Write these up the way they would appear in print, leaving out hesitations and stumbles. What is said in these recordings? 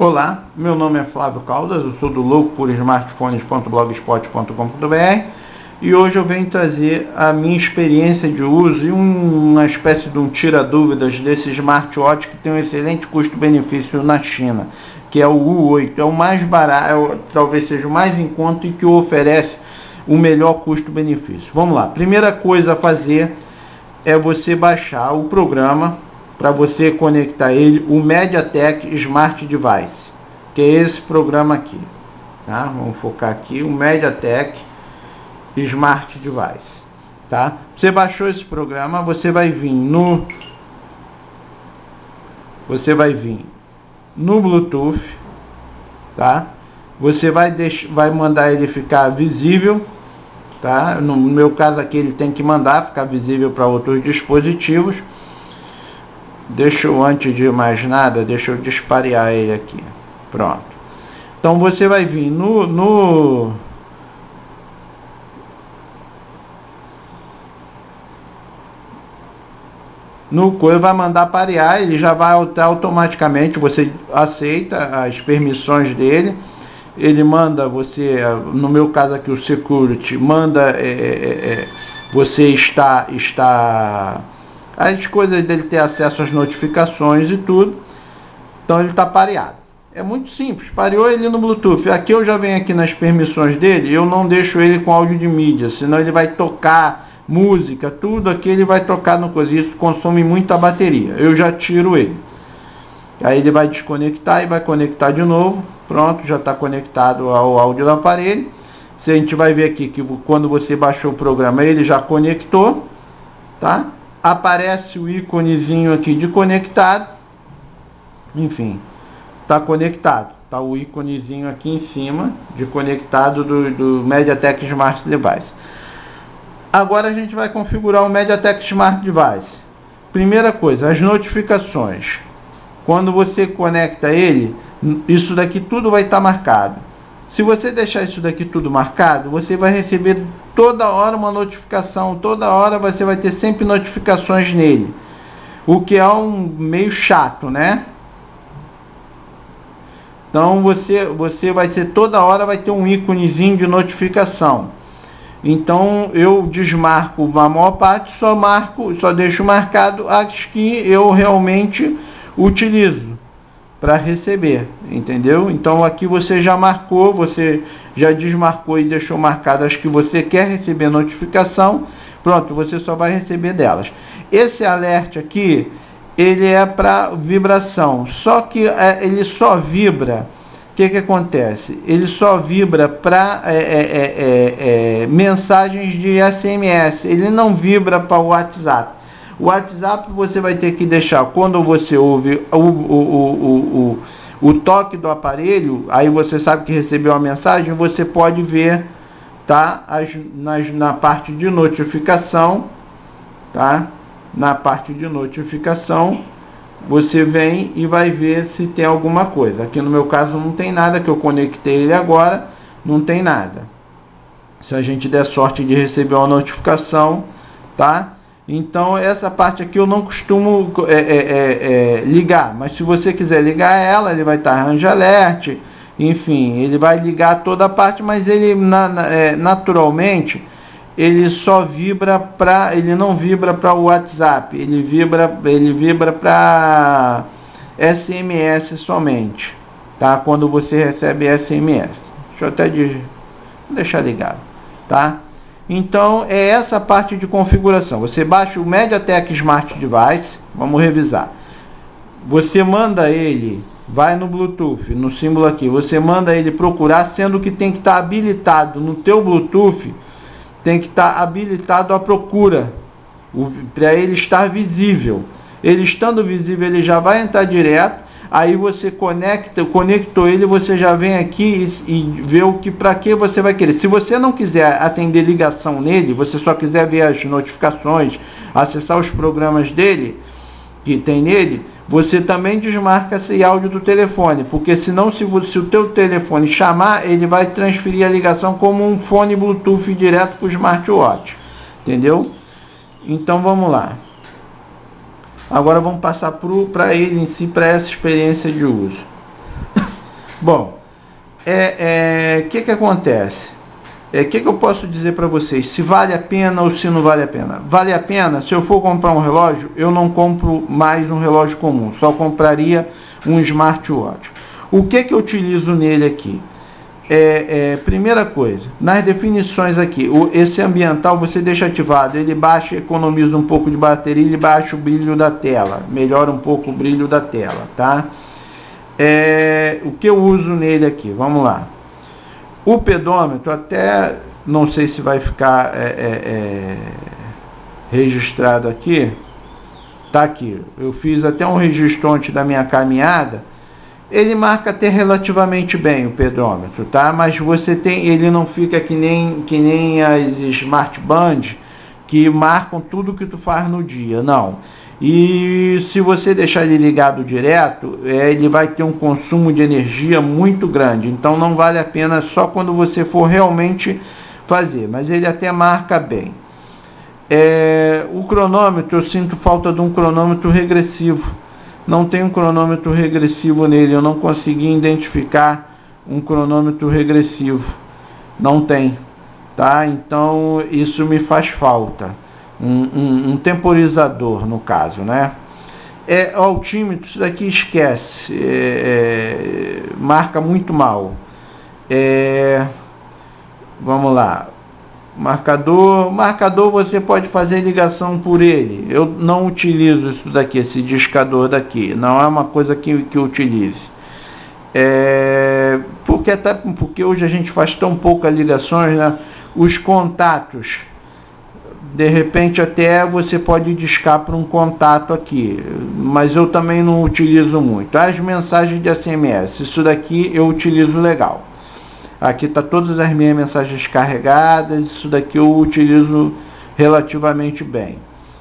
Olá, meu nome é Flávio Caldas, eu sou do loucoporsmartphones.blogspot.com.br e hoje eu venho trazer a minha experiência de uso e uma espécie de um tira-dúvidas desse smartwatch que tem um excelente custo-benefício na China, que é o U8, é o mais barato, talvez seja o mais em conta e que oferece o melhor custo-benefício. Vamos lá, primeira coisa a fazer é você baixar o programa para você conectar ele, o MediaTek Smart Device, que é esse programa aqui, tá? Vamos focar aqui, o MediaTek Smart Device, tá? Você baixou esse programa, você vai vir no Bluetooth, tá? Você vai mandar ele ficar visível, tá? No meu caso aqui ele tem que mandar ficar visível para outros dispositivos. Deixa eu, antes de mais nada, deixa eu disparear ele aqui. Pronto. Então você vai vir no coisa, vai mandar parear, ele já vai automaticamente, você aceita as permissões dele, ele manda você, no meu caso aqui o security, manda você está as coisas dele ter acesso às notificações e tudo, então ele está pareado. É muito simples, pareou ele no Bluetooth. Aqui eu já venho aqui nas permissões dele, eu não deixo ele com áudio de mídia, senão ele vai tocar música, tudo aqui ele vai tocar no coisa, isso consome muita bateria, eu já tiro ele. Aí ele vai desconectar e vai conectar de novo, pronto, já está conectado ao áudio do aparelho. Se a gente vai ver aqui que quando você baixou o programa ele já conectou, tá? Aparece o íconezinho aqui de conectado, enfim, está conectado, tá o íconezinho aqui em cima de conectado do MediaTek Smart Device. Agora a gente vai configurar o MediaTek Smart Device. Primeira coisa, as notificações. Quando você conecta ele, isso daqui tudo vai estar marcado. Se você deixar isso daqui tudo marcado, você vai receber toda hora uma notificação, toda hora você vai ter sempre notificações nele, o que é meio chato, né? Então você vai ser toda hora vai ter um íconezinho de notificação. Então eu desmarco a maior parte, só deixo marcado as que eu realmente utilizo para receber, entendeu? Então aqui você já marcou, você já desmarcou e deixou marcado as que você quer receber notificação, pronto, você só vai receber delas. Esse alerta aqui, ele é para vibração, só que ele só vibra, o que acontece? Ele só vibra para mensagens de SMS, ele não vibra para o WhatsApp. O WhatsApp você vai ter que deixar, quando você ouve o toque do aparelho, aí você sabe que recebeu a mensagem, você pode ver, tá? Na parte de notificação, tá? Na parte de notificação, você vem e vai ver se tem alguma coisa. Aqui no meu caso não tem nada, que eu conectei ele agora, não tem nada. Se a gente der sorte de receber uma notificação, tá? Então essa parte aqui eu não costumo ligar, mas se você quiser ligar ela, ele vai estar Range Alert, enfim, ele vai ligar toda a parte, mas ele naturalmente ele só vibra ele não vibra para o WhatsApp, ele vibra para SMS somente, tá? Quando você recebe SMS. Deixa eu até deixar ligado, tá? Então é essa parte de configuração. Você baixa o MediaTek Smart Device, vamos revisar. Você manda ele, vai no Bluetooth, no símbolo aqui, você manda ele procurar, sendo que tem que estar habilitado no teu Bluetooth, tem que estar habilitado a procura, para ele estar visível. Ele estando visível, ele já vai entrar direto. Aí você conectou ele, você já vem aqui e vê para que você vai querer. Se você não quiser atender ligação nele, você só quiser ver as notificações, acessar os programas dele, que tem nele, você também desmarca esse áudio do telefone, porque senão se o teu telefone chamar, ele vai transferir a ligação como um fone Bluetooth direto para o smartwatch, entendeu? Então vamos lá. Agora vamos passar para ele em si, para essa experiência de uso. Bom, que acontece? Que eu posso dizer para vocês? Se vale a pena ou se não vale a pena? Vale a pena. Se eu for comprar um relógio, eu não compro mais um relógio comum. Só compraria um smartwatch. O que eu utilizo nele aqui? Primeira coisa, nas definições aqui, esse ambiental você deixa ativado, ele baixa, economiza um pouco de bateria, ele baixa o brilho da tela, melhora um pouco o brilho da tela, tá? O que eu uso nele aqui, vamos lá. O pedômetro, até não sei se vai ficar registrado aqui, tá aqui, eu fiz até um registro ontem da minha caminhada. Ele marca até relativamente bem o pedômetro, tá? Mas ele não fica que nem as Smart Band, que marcam tudo que tu faz no dia, não. E se você deixar ele ligado direto, ele vai ter um consumo de energia muito grande. Então não vale a pena só quando você for realmente fazer, mas ele até marca bem. O cronômetro, eu sinto falta de um cronômetro regressivo. Não tem um cronômetro regressivo nele, eu não consegui identificar um cronômetro regressivo, não tem, tá? Então isso me faz falta, um temporizador no caso, né? Altímetro, isso daqui esquece, marca muito mal. Vamos lá. Marcador você pode fazer ligação por ele. Eu não utilizo isso daqui, esse discador daqui. Não é uma coisa que eu utilize. Porque hoje a gente faz tão poucas ligações, né? Os contatos, de repente até você pode discar para um contato aqui, mas eu também não utilizo muito. As mensagens de SMS, isso daqui eu utilizo legal. Aqui está todas as minhas mensagens carregadas, isso daqui eu utilizo relativamente bem.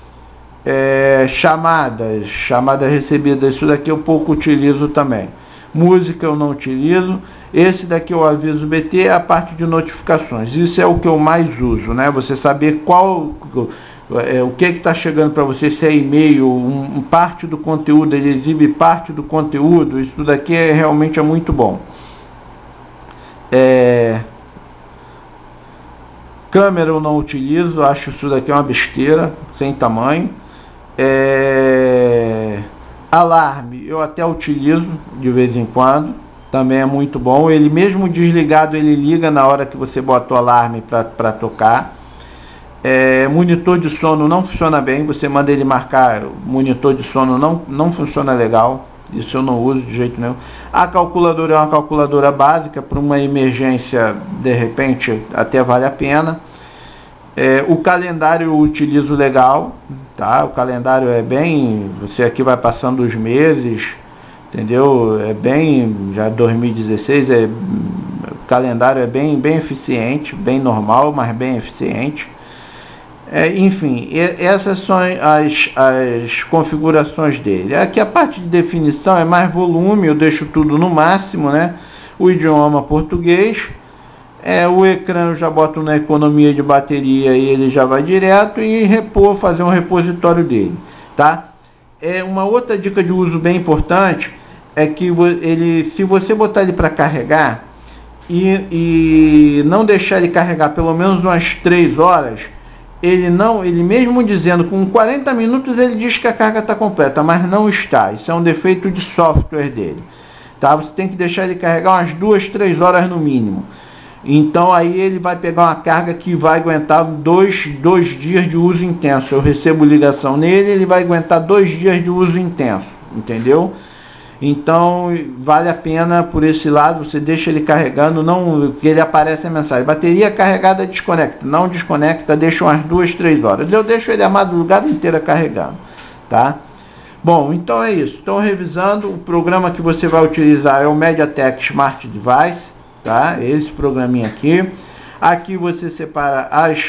Chamadas recebidas, isso daqui eu pouco utilizo também. Música eu não utilizo. Esse daqui eu aviso BT, a parte de notificações. Isso é o que eu mais uso, né? Você saber o que está chegando para você, se é e-mail, parte do conteúdo, ele exibe parte do conteúdo, isso daqui realmente é muito bom. Câmera eu não utilizo, acho isso daqui uma besteira, sem tamanho. Alarme eu até utilizo de vez em quando, também é muito bom. Ele mesmo desligado, ele liga na hora que você bota o alarme para tocar. Monitor de sono não funciona bem, você manda ele marcar, monitor de sono não funciona legal. Isso eu não uso de jeito nenhum. A calculadora é uma calculadora básica, para uma emergência, de repente, até vale a pena. O calendário eu utilizo legal, tá? O calendário é bem... Você aqui vai passando os meses, entendeu? Já 2016, o calendário é bem eficiente, bem normal, mas bem eficiente. Enfim, essas são as configurações dele. Aqui a parte de definição é mais volume, eu deixo tudo no máximo, né? O idioma português. O ecrã eu já boto na economia de bateria e ele já vai direto, e fazer um repositório dele, tá? Uma outra dica de uso bem importante é que se você botar ele para carregar e não deixar ele carregar pelo menos umas 3 horas, ele mesmo dizendo com 40 minutos ele diz que a carga está completa, mas não está. Isso é um defeito de software dele, tá? Você tem que deixar ele carregar umas 2-3 horas no mínimo. Então aí ele vai pegar uma carga que vai aguentar 2 dias de uso intenso. Eu recebo ligação nele, ele vai aguentar 2 dias de uso intenso, entendeu? Então vale a pena por esse lado, você deixa ele carregando, não que ele aparece a mensagem, bateria carregada, desconecta, não desconecta, deixa umas 2-3 horas. Eu deixo ele a madrugada inteira carregando, tá? Bom, então é isso. Então, revisando, o programa que você vai utilizar é o MediaTek Smart Device, tá? Esse programinha aqui. Aqui você separa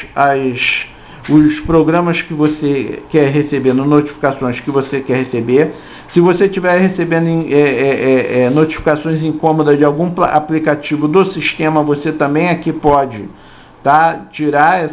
os programas que você quer receber, notificações que você quer receber. Se você estiver recebendo notificações incômodas de algum aplicativo do sistema, você também aqui pode, tá, tirar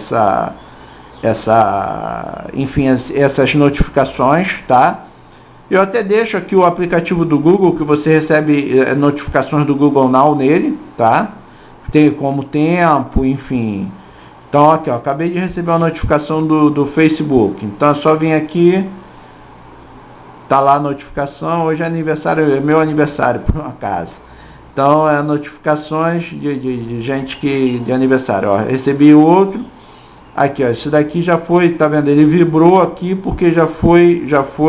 essas notificações, tá? Eu até deixo aqui o aplicativo do Google, que você recebe notificações do Google Now nele, tá? Tem como tempo, enfim. Então aqui, ó, acabei de receber uma notificação do Facebook. Então é só vir aqui, tá lá a notificação. Hoje é aniversário, é meu aniversário por um acaso. Então é notificações de gente de aniversário, ó. Recebi outro. Aqui, ó, esse daqui já foi, tá vendo? Ele vibrou aqui porque já foi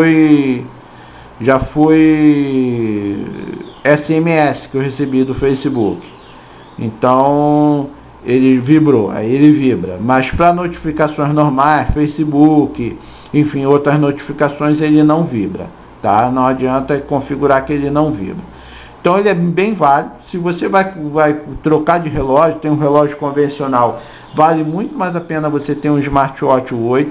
SMS que eu recebi do Facebook. Então ele vibrou, aí ele vibra. Mas para notificações normais, Facebook, enfim, outras notificações, ele não vibra, tá? Não adianta configurar que ele não vibra. Então ele é bem válido. Se você vai trocar de relógio, tem um relógio convencional, vale muito mais a pena você ter um Smartwatch 8.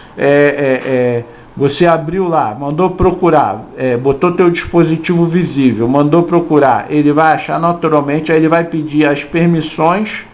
Você abriu lá, mandou procurar, botou teu dispositivo visível, mandou procurar, ele vai achar naturalmente, aí ele vai pedir as permissões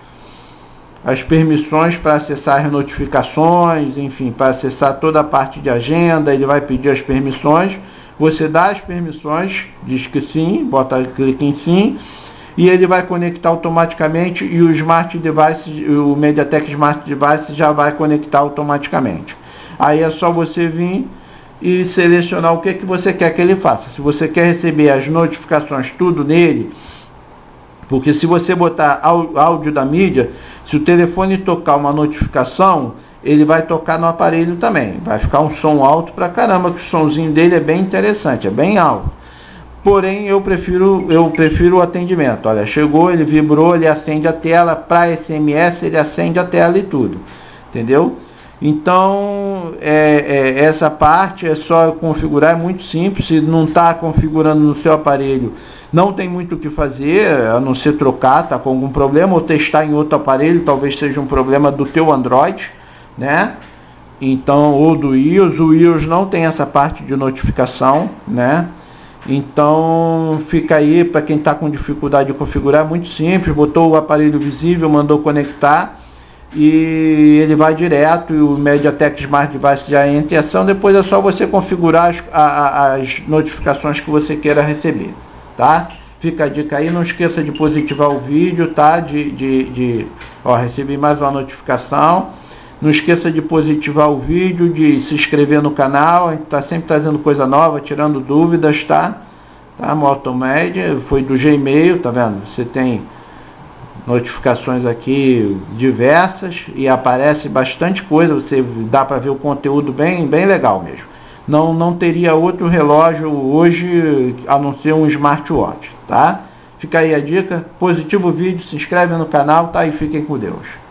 para acessar as notificações, enfim, para acessar toda a parte de agenda, ele vai pedir as permissões, você dá as permissões, diz que sim, clica em sim, e ele vai conectar automaticamente, e o Smart Device, o MediaTek Smart Device já vai conectar automaticamente. Aí é só você vir e selecionar o que você quer que ele faça. Se você quer receber as notificações tudo nele, porque se você botar áudio da mídia, se o telefone tocar uma notificação, ele vai tocar no aparelho também. Vai ficar um som alto pra caramba, que o somzinho dele é bem interessante, é bem alto. Porém, eu prefiro o atendimento. Olha, chegou, ele vibrou, ele acende a tela. Para SMS, ele acende a tela e tudo. Entendeu? Então, essa parte é só configurar, é muito simples. Se não está configurando no seu aparelho, não tem muito o que fazer, a não ser trocar, tá com algum problema, ou testar em outro aparelho, talvez seja um problema do teu Android, né? Então, ou do iOS. O iOS não tem essa parte de notificação, né? Então fica aí para quem está com dificuldade de configurar, muito simples, botou o aparelho visível, mandou conectar e ele vai direto, e o MediaTek Smart Device já entra em ação. Depois é só você configurar as notificações que você queira receber, tá? Fica a dica aí, não esqueça de positivar o vídeo, tá? Ó, recebi mais uma notificação. Não esqueça de positivar o vídeo, de se inscrever no canal, a gente está sempre trazendo coisa nova, tirando dúvidas, tá? Motomed, foi do Gmail, tá vendo? Você tem notificações aqui diversas e aparece bastante coisa, você dá para ver o conteúdo bem legal mesmo. Não teria outro relógio hoje a não ser um smartwatch, tá? Fica aí a dica, positiva o vídeo, se inscreve no canal, tá? E fiquem com Deus.